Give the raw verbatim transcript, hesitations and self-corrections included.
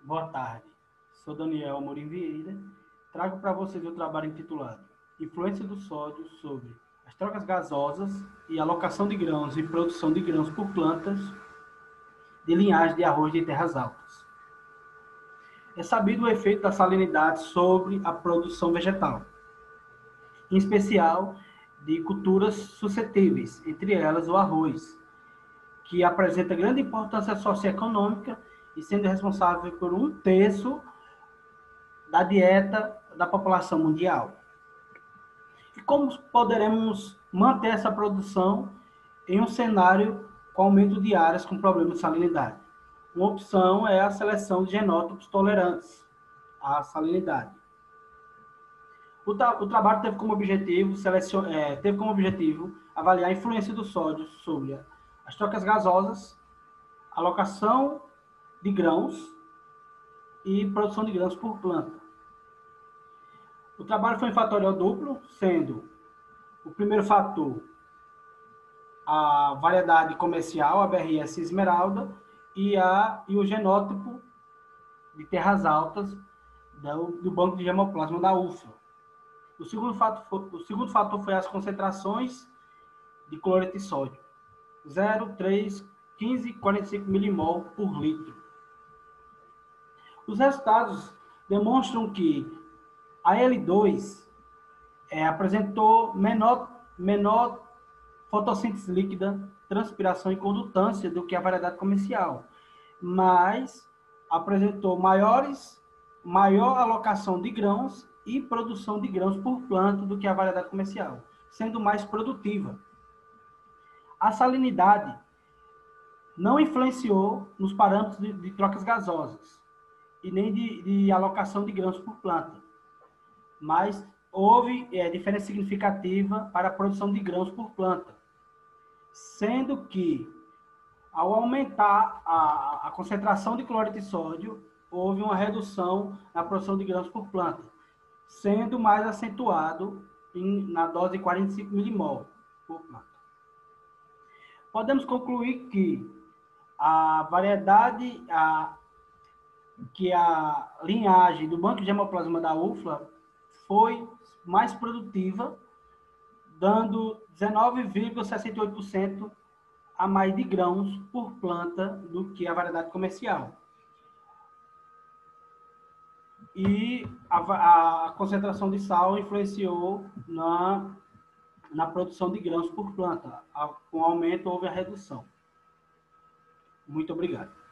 Boa tarde, sou Daniel Amorim Vieira. Trago para vocês o trabalho intitulado Influência do sódio sobre as trocas gasosas e alocação de grãos e produção de grãos por plantas de linhagem de arroz de terras altas. É sabido o efeito da salinidade sobre a produção vegetal, em especial de culturas suscetíveis, entre elas o arroz, que apresenta grande importância socioeconômica e sendo responsável por um terço da dieta da população mundial. E como poderemos manter essa produção em um cenário com aumento de áreas com problemas de salinidade? Uma opção é a seleção de genótipos tolerantes à salinidade. O, tra o trabalho teve como objetivo, selecion é, teve como objetivo avaliar a influência do sódio sobre as trocas gasosas, alocação de grãos e produção de grãos por planta. O trabalho foi em fatorial duplo, sendo o primeiro fator a variedade comercial, a B R S Esmeralda, e, a, e o genótipo de terras altas do, do banco de germoplasma da U F L A. O segundo, fator foi, o segundo fator foi as concentrações de cloreto de sódio, zero, três, quinze, quarenta e cinco milimol por litro. Os resultados demonstram que a L dois é, apresentou menor, menor fotossíntese líquida, transpiração e condutância do que a variedade comercial, mas apresentou maiores, maior alocação de grãos e produção de grãos por planta do que a variedade comercial, sendo mais produtiva. A salinidade não influenciou nos parâmetros de, de trocas gasosas e nem de, de alocação de grãos por planta, mas houve é, diferença significativa para a produção de grãos por planta, sendo que, ao aumentar a, a concentração de cloreto de sódio, houve uma redução na produção de grãos por planta, sendo mais acentuado em, na dose de quarenta e cinco milimol por planta. Podemos concluir que a variedade, a, que a linhagem do banco de germoplasma da U F L A foi mais produtiva, dando dezenove vírgula sessenta e oito por cento a mais de grãos por planta do que a variedade comercial. E a, a concentração de sal influenciou na, na produção de grãos por planta. Com o aumento, houve a redução. Muito obrigado.